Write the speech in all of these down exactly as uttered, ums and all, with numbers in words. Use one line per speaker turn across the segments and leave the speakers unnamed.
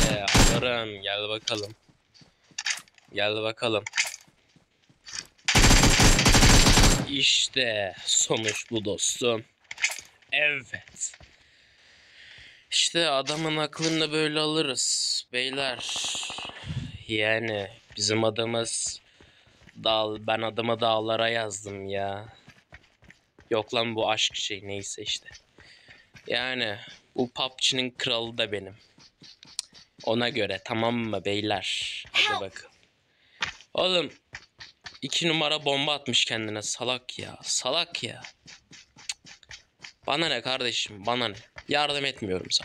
alırım. Gel bakalım. Gel bakalım. İşte sonuç bu dostum. Evet. İşte adamın aklını böyle alırız beyler. Yani bizim adımız dağ, ben adımı dağlara yazdım ya. Yok lan bu aşk şey neyse işte. Yani bu P U B G'nin kralı da benim. Ona göre tamam mı beyler? Hadi bakalım. Oğlum iki numara bomba atmış kendine, salak ya. Salak ya. Bana ne kardeşim, bana ne? Yardım etmiyorum sana.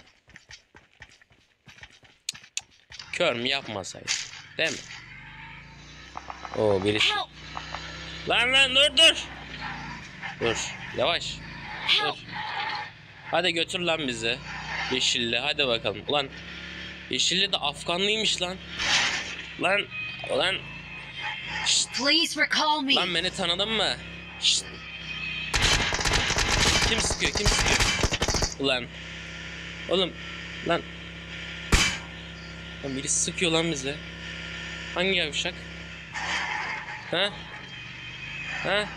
Kör mü yapmasaydın, değil mi? Oo birisi. Lan lan dur dur. Dur yavaş. Dur. Hadi götür lan bizi. Yeşilli hadi bakalım. Ulan Yeşilli de Afganlıymış lan. Lan ulan. Şşt.
Please recall me.
Lan beni tanıdın mı? Şşt. Kim sıkıyor kim sıkıyor? Ulan. Oğlum lan. Lan birisi sıkıyor lan bize. Hangi yavşak? Ha? Ha?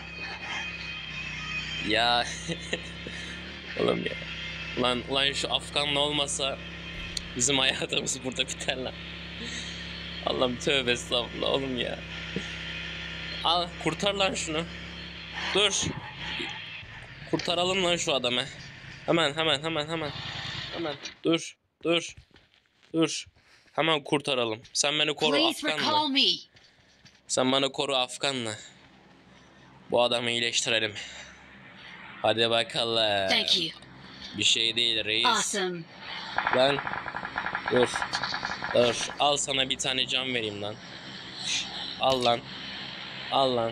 Ya. Oğlum ya. Lan lan şu Afganlı olmasa bizim hayatımız burada biter lan. Allah'ım tövbe estağfurullah oğlum ya. Al kurtar lan şunu. Dur. Kurtaralım lan şu adamı. Hemen hemen hemen hemen. Hemen dur dur. Dur. Hemen kurtaralım. Sen beni koru Afganlı. Sen bana koru Afganlı. Bu adamı iyileştirelim. Hadi bakalım.
Thank you.
Bir şey değil reis.
Awesome.
Lan. Dur. Dur. Al sana bir tane can vereyim lan. Al lan. Al lan.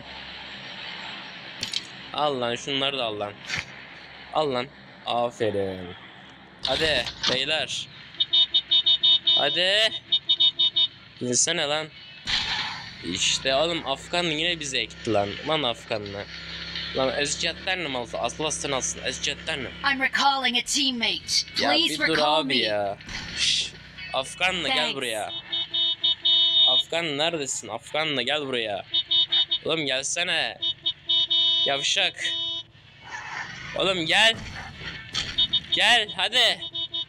Al lan. Şunları da al lan. Al lan. Aferin. Hadi beyler. Hadi. İnsene lan. İşte oğlum Afgan yine bize ekti lan. Lan Afganlı. Lan ezcetlerim olsa aslasın alsın ezcetlerim.
I'm recalling a teammate.
Ya
Please
bir dur
recall
abi
me.
ya. Şş, Afganlı gel buraya. Afgan neredesin? Afganlı gel buraya. Oğlum gelsene. Yavşak. Oğlum gel. Gel hadi.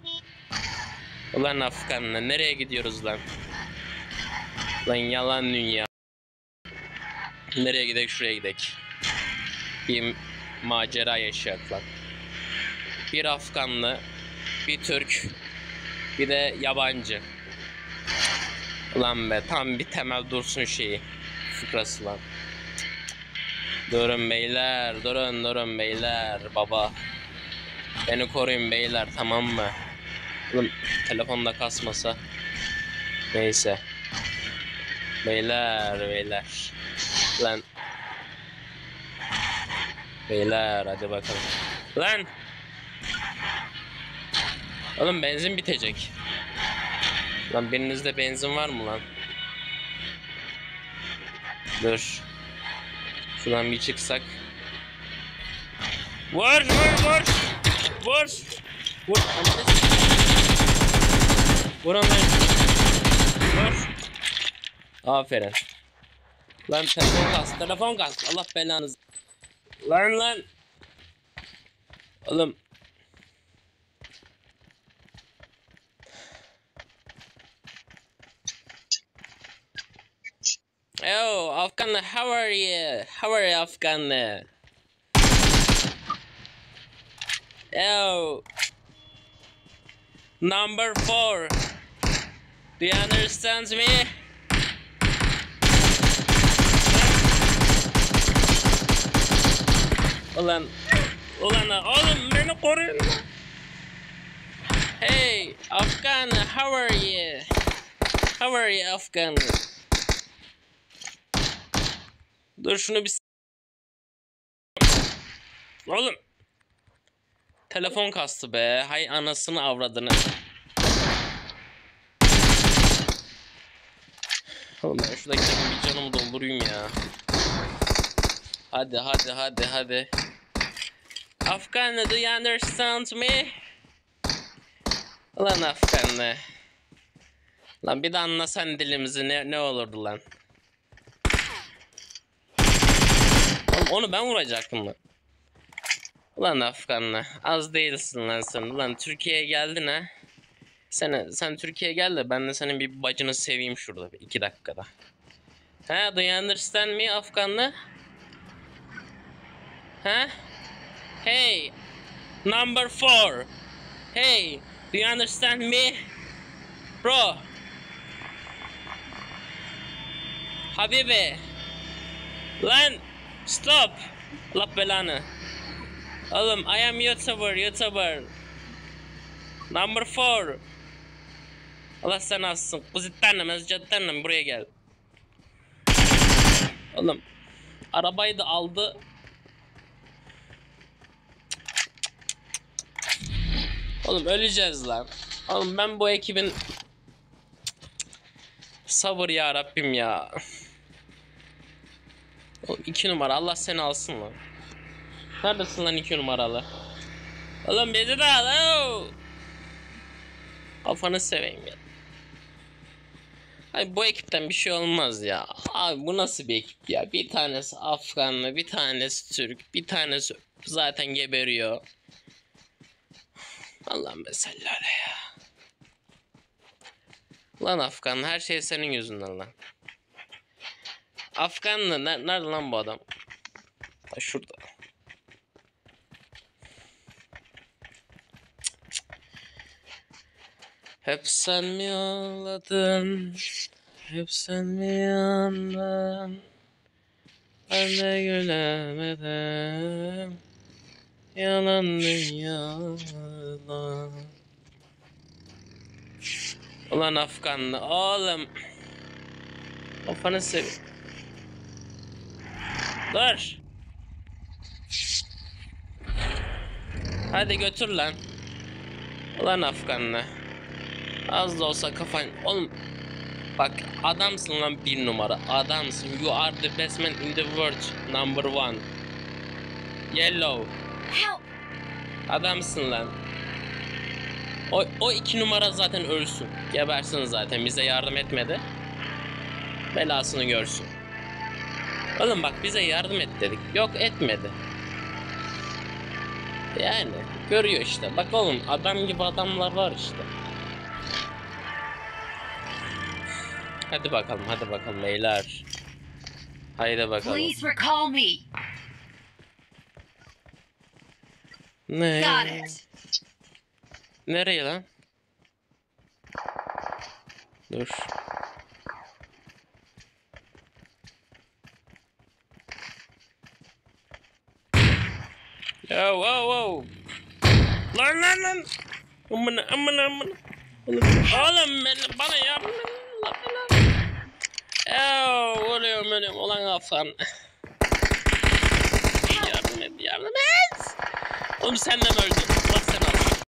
Ulan Afganlı nereye gidiyoruz lan? Lan yalan dünya. Nereye gidek şuraya gidek. Bir macera yaşayak lan. Bir Afganlı, bir Türk, bir de yabancı. Ulan be tam bir temel dursun şeyi. Fıkrası lan. Durun beyler, durun durun beyler baba. Beni koruyun beyler tamam mı? Oğlum telefonda kasmasa. Neyse. Beyler beyler. Lan. Beyler hadi bakalım. Lan. Oğlum benzin bitecek. Lan birinizde benzin var mı lan? Dur. Şuradan bir çıksak. Vur vur vur. Vur. Vur. Vur onu. Vur. Aferin. Lan telefon kas. Telefon kas. Allah belanızı. Lan lan. Oğlum. Yo, Afganlı, how are you? How are you, Afganlı? Yo. Number four. Do you understand me? Ulan. Ulan oğlum beni koruyun. Hey, Afganlı, how are you? How are you, Afganlı? Dur şunu bir oğlum. Telefon kastı be. Hay anasını avradını. Oğlum ben şuradaki bir canımı doldurayım ya. Hadi hadi hadi hadi. Afganlı, do you understand me? Ulan Afganlı. Lan bir de anlasan dilimizi ne, ne olurdu lan. Oğlum onu ben vuracaktım lan. Ulan Afganlı az değilsin lan sen. Ulan Türkiye'ye geldin ha. Sen, sen Türkiye'ye gel de ben de senin bir bacını seveyim şurada bir iki dakikada. Ha, do you understand me Afganlı? Ha? Hey, number four. Hey, do you understand me? Bro. Habibi. Lan, stop. Allah belanı. Oğlum, I am YouTuber, YouTuber. Number four. Allah sen alsın. Kuzittenle, mezcettenle buraya gel. Oğlum, arabayı da aldı. Oğlum öleceğiz lan. Oğlum ben bu ekibin... Sabır ya Rabbim ya. Oğlum iki numara Allah seni alsın lan. Neredesin lan iki numaralı? Oğlum bizi de al. Kafanı seveyim ya. Ay bu ekipten bir şey olmaz ya. Abi bu nasıl bir ekip ya? Bir tanesi Afganlı, bir tanesi Türk, bir tanesi zaten geberiyor. Allah'ım be sellale ya. Lan Afganlı her şey senin yüzünden lan. Afganlı ne, nerede lan bu adam? Ha, şurada. Hep sen mi ağladın? Hep sen mi yandın? Ben de gülemedim. Yalan dünyalar. Ulan Afganlı oğlum. Kafanı seveyim. Dur. Hadi götür lan. Ulan Afganlı. Az da olsa kafan... Oğlum bak adamsın lan bir numara. Adamsın. You are the best man in the world. Number one. Yellow.
Help!
Adamsın lan. O, o iki numara zaten ölsün. Gebersin zaten. Bize yardım etmedi. Belasını görsün. Oğlum bak bize yardım et dedik. Yok etmedi. Yani görüyor işte. Bak oğlum adam gibi adamlar var işte. Hadi bakalım, hadi bakalım beyler. Haydi bakalım.
Please recall me.
Ne?
Got it.
Nereye lan? Dur. Yo, wow, wow. Lan lan lan. Amına amına amına. Oğlum ben, bana yardım edin. Lan lan. Yo, vuruyorum benim olan Afgan. Yardım et, yardım et. Oğlum sen de mi öldün?